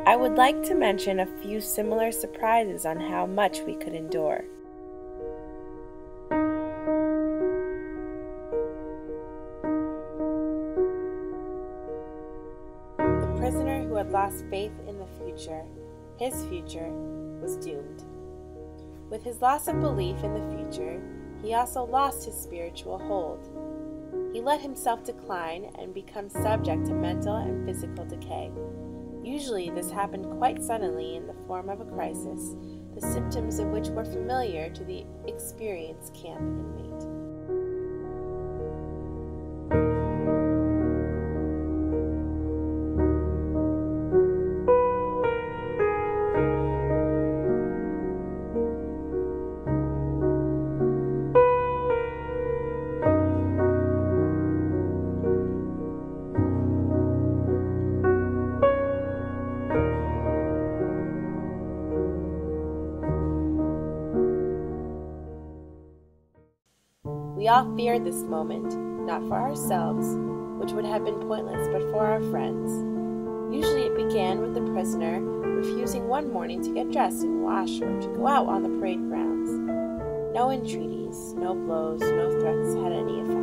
I would like to mention a few similar surprises on how much we could endure. The prisoner who had lost faith in the future, his future, was doomed. With his loss of belief in the future, he also lost his spiritual hold. He let himself decline and become subject to mental and physical decay. Usually this happened quite suddenly in the form of a crisis, the symptoms of which were familiar to the experienced camp inmate. We all feared this moment, not for ourselves, which would have been pointless, but for our friends. Usually it began with the prisoner refusing one morning to get dressed and wash or to go out on the parade grounds. No entreaties, no blows, no threats had any effect.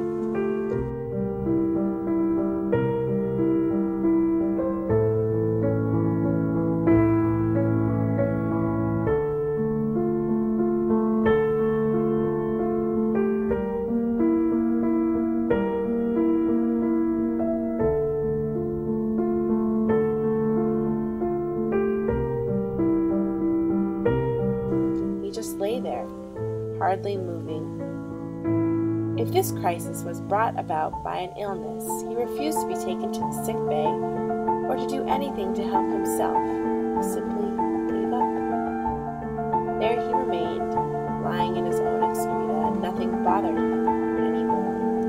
Lay there, hardly moving. If this crisis was brought about by an illness, he refused to be taken to the sick bay or to do anything to help himself. He simply gave up. There he remained, lying in his own excreta, and nothing bothered him anymore.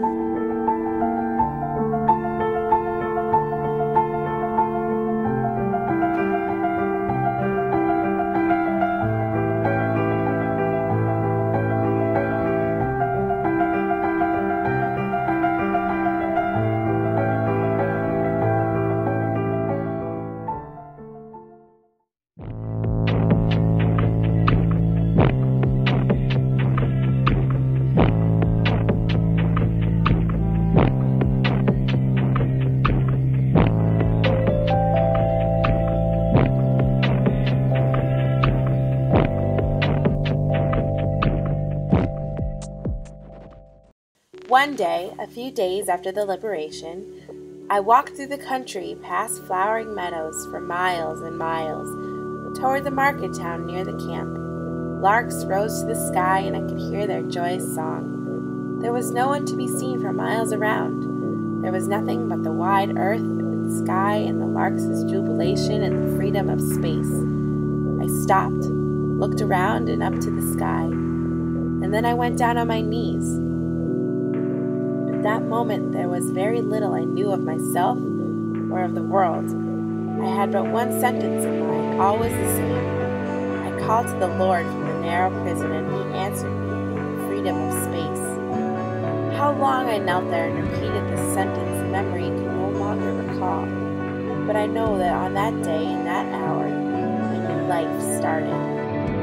One day, a few days after the liberation, I walked through the country past flowering meadows for miles and miles toward the market town near the camp. Larks rose to the sky and I could hear their joyous song. There was no one to be seen for miles around. There was nothing but the wide earth and sky and the larks' jubilation and the freedom of space. I stopped, looked around and up to the sky, and then I went down on my knees. That moment there was very little I knew of myself or of the world. I had but one sentence in mind, always the same. I called to the Lord from the narrow prison and he answered me in the freedom of space. How long I knelt there and repeated this sentence memory can no longer recall. But I know that on that day, in that hour, a new life started.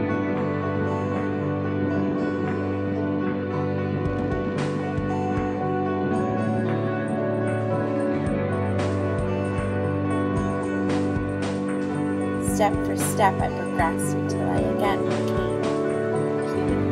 Step for step, I progressed until I again became a human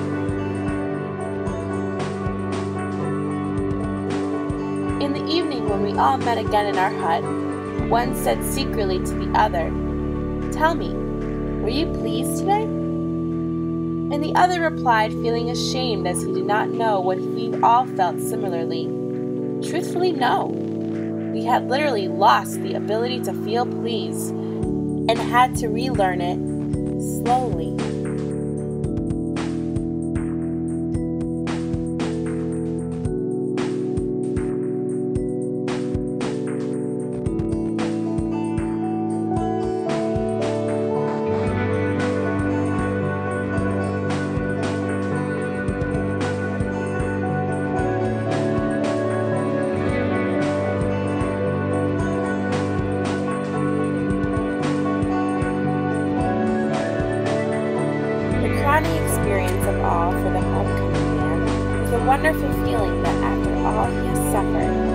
being. In the evening, when we all met again in our hut, one said secretly to the other, "Tell me, were you pleased today?" And the other replied, feeling ashamed as he did not know what we all felt similarly. Truthfully, no. We had literally lost the ability to feel pleased and had to relearn it slowly. crowning experience of all for the homecoming man is the wonderful feeling that after all he has suffered,